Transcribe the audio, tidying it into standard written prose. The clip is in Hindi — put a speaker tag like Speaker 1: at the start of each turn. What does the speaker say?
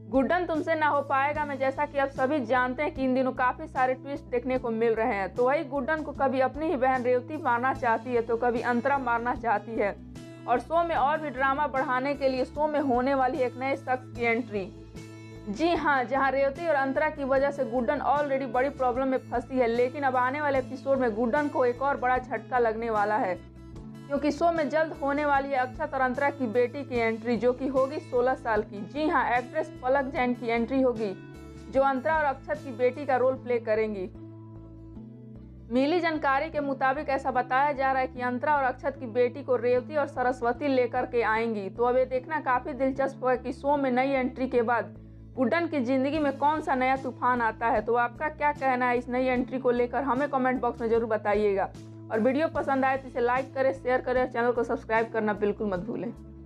Speaker 1: गुड्डन तुमसे ना हो पाएगा में जैसा कि आप सभी जानते हैं कि इन दिनों काफ़ी सारे ट्विस्ट देखने को मिल रहे हैं। तो वही गुड्डन को कभी अपनी ही बहन रेवती मारना चाहती है तो कभी अंतरा मारना चाहती है। और शो में और भी ड्रामा बढ़ाने के लिए शो में होने वाली एक नए शख्स की एंट्री। जी हाँ, जहां रेवती और अंतरा की वजह से गुड्डन ऑलरेडी बड़ी प्रॉब्लम में फंसी है, लेकिन अब आने वाले एपिसोड में गुड्डन को एक और बड़ा झटका लगने वाला है, क्योंकि शो में जल्द होने वाली है अक्षत और अंतरा की बेटी की एंट्री, जो कि होगी 16 साल की। जी हाँ, एक्ट्रेस पलक जैन की एंट्री होगी, जो अंतरा और अक्षत की बेटी का रोल प्ले करेंगी। मिली जानकारी के मुताबिक ऐसा बताया जा रहा है कि अंतरा और अक्षत की बेटी को रेवती और सरस्वती लेकर के आएंगी। तो अब ये देखना काफ़ी दिलचस्प है कि शो में नई एंट्री के बाद गुड्डन की ज़िंदगी में कौन सा नया तूफान आता है। तो आपका क्या कहना है इस नई एंट्री को लेकर, हमें कमेंट बॉक्स में ज़रूर बताइएगा। और वीडियो पसंद आए तो इसे लाइक करें, शेयर करें और चैनल को सब्सक्राइब करना बिल्कुल मत भूलें।